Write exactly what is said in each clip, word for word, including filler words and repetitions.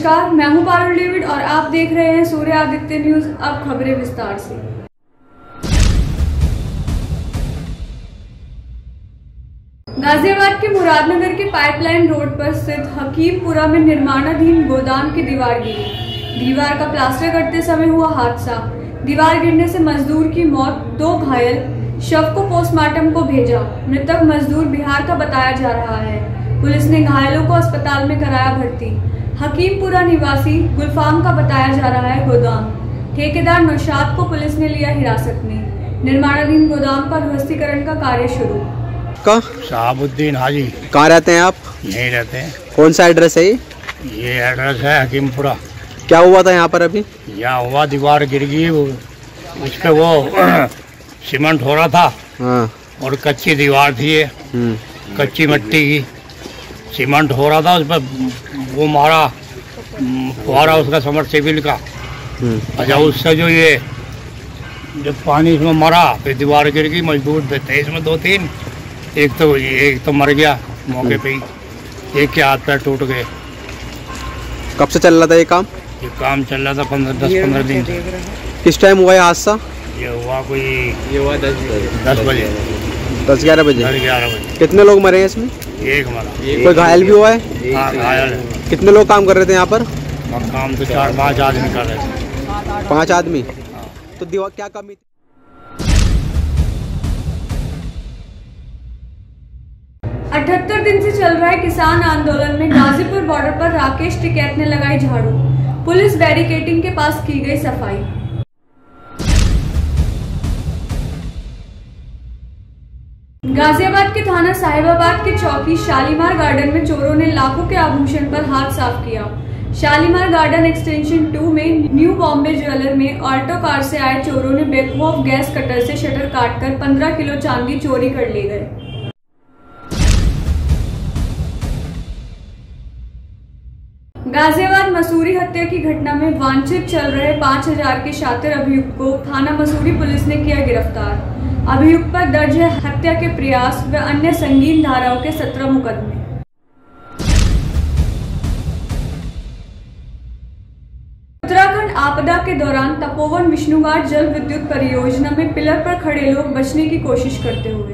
नमस्कार, मैं हूं पारुल डेविड और आप देख रहे हैं सूर्य आदित्य न्यूज। अब खबरें विस्तार से। गाजियाबाद के मुरादनगर के पाइपलाइन रोड पर स्थित हकीमपुरा में निर्माणाधीन गोदाम की दीवार गिरी। दीवार का प्लास्टर करते समय हुआ हादसा। दीवार गिरने से मजदूर की मौत, दो घायल। शव को पोस्टमार्टम को भेजा। मृतक मजदूर बिहार का बताया जा रहा है। पुलिस ने घायलों को अस्पताल में कराया भर्ती। हकीमपुरा निवासी गुलफाम का बताया जा रहा है गोदाम। ठेकेदार नौशाद को पुलिस ने लिया हिरासत में। निर्माणाधीन गोदाम का ध्वस्तीकरण का कार्य शुरू। का शहाबुद्दीन हाजी। कहाँ रहते हैं आप? यहीं रहते हैं। कौन सा एड्रेस है ये? ये एड्रेस है हकीमपुरा। क्या हुआ था यहाँ पर अभी? यहाँ हुआ दीवार गिर गई, उस पे वो सीमेंट हो रहा था। हाँ। और कच्ची दीवार थी ये, कच्ची मिट्टी की। सीमेंट हो रहा था, उस पर वो मारा फुहारा उसका समरसेबिल का। अच्छा, उससे जो ये जब पानी इसमें मरा फिर दीवार गिर गई। मजदूर थे इसमें दो तीन, एक तो एक तो मर गया मौके पे ही, एक के हाथ पैर टूट गए। कब से चल रहा था ये काम? ये काम चल रहा था पंद्रह दस पंद्रह दिन से। किस टाइम हुआ ये हादसा? ये हुआ कोई ये हुआ दस दस बजे दस ग्यारह बजे दस ग्यारह बजे। कितने लोग मरे हैं इसमें? एक मरा। कोई घायल भी हुआ है? हाँ, घायल है। कितने लोग काम कर रहे थे यहाँ पर? काम तो चार पाँच आदमी कर रहे थे। पाँच आदमी? तो दीवार क्या कमी थी? अठहत्तर दिन से चल रहे किसान आंदोलन में गाजीपुर बॉर्डर पर राकेश टिकैत ने लगाई झाड़ू। पुलिस बैरिकेडिंग के पास की गई सफाई। गाजियाबाद के थाना साहिबाबाद के चौकी शालीमार गार्डन में चोरों ने लाखों के आभूषण पर हाथ साफ किया। शालीमार गार्डन एक्सटेंशन टू में न्यू बॉम्बे ज्वेलर में ऑल्टो कार से आए चोरों ने बेखौफ गैस कटर से शटर काटकर पंद्रह किलो चांदी चोरी कर ले गए। गाजियाबाद मसूरी हत्या की घटना में वांछित चल रहे पाँच हजार के शातिर अभियुक्त को थाना मसूरी पुलिस ने किया गिरफ्तार। अभियुक्त पर दर्ज है हत्या के प्रयास व अन्य संगीन धाराओं के सत्रह मुकदमे। उत्तराखंड आपदा के दौरान तपोवन विष्णुघाट जल विद्युत परियोजना में पिलर पर खड़े लोग बचने की कोशिश करते हुए।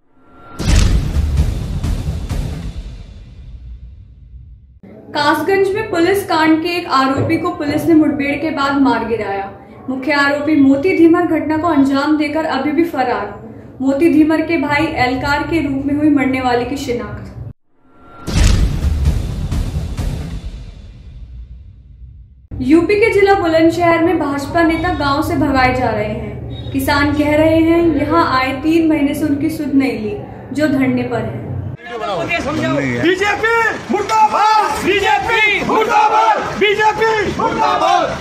कासगंज में पुलिस कांड के एक आरोपी को पुलिस ने मुठभेड़ के बाद मार गिराया। मुख्य आरोपी मोती धीमर घटना को अंजाम देकर अभी भी फरार। मोती धीमर के भाई एलकार के रूप में हुई मरने वाले की शिनाख्त। यूपी के जिला बुलंदशहर में भाजपा नेता गांव से भगाए जा रहे हैं। किसान कह रहे हैं यहां आए तीन महीने से उनकी सुध नहीं ली, जो धरने पर है। बीजेपी मुर्दाबाद, बीजेपी मुर्दाबाद, बीजेपी मुर्दाबाद।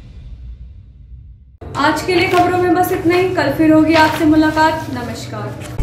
आज के लिए खबरों में बस इतना ही। कल फिर होगी आपसे मुलाकात। नमस्कार।